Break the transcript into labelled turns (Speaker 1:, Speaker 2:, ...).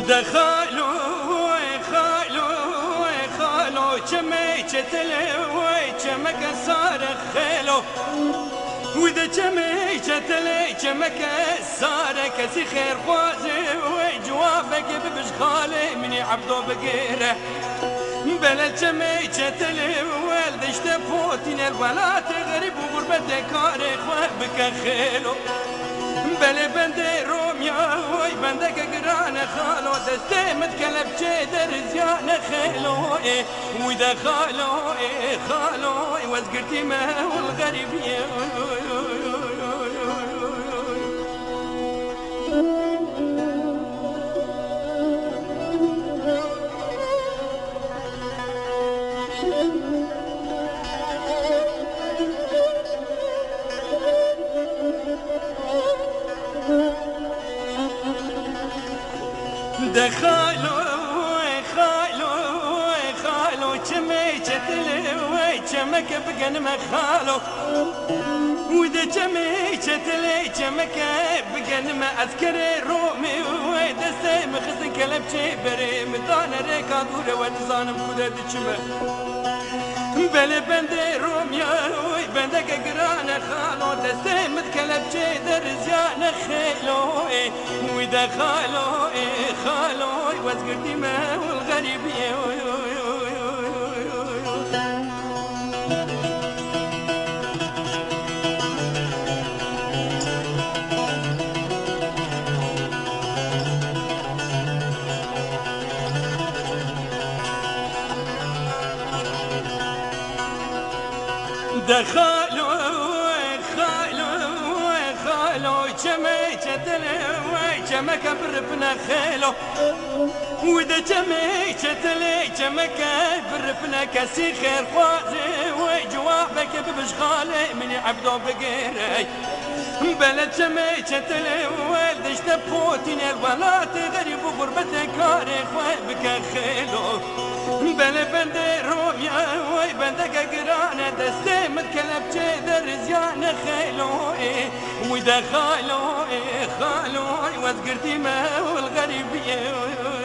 Speaker 1: دخلوا خالو كمي كتلوي كمك صار خيلو وإذا كمي كتلي كمك صار كسي خير خوازي وجوابك ببشخالي مني عبدو بقيره بلا كمي كتلي والدش تفوتين الولات غريب وغربة كاري خوابك خيلو بلا بندي روميا وي بندك قران خالو دستي متكلب جيدر زيان خيلو وإذا خالو وزقرتي ما والغريب خالو كمي كتلي كمك بقن مخالو وإذا كمي كتلي كمك بقن ما أذكري رومي ودستي مخزن كلب بري مدان ريكا دورة ونزانم كده دشمه بلا بندي روميا بندك قران خالو دستي متكلب جيدر زيان خيلو وإذا خالو وزقرتي ما والغريب دخلوا كمي كتلي كمك برفنا خيلو وإذا كمي كتلي كمك برفنا كسي خير خوازي وجوابك ببشغالي مني عبدو بقيري بلا كمي كتلي والدش تبخوتين الولات غريب وغربة كاري خوابك خيلو بلا بندي روميا وي بندك قرانة دستي متكلب جيدر زيان خيلو وإذا خالو وذكرتي ما والغريب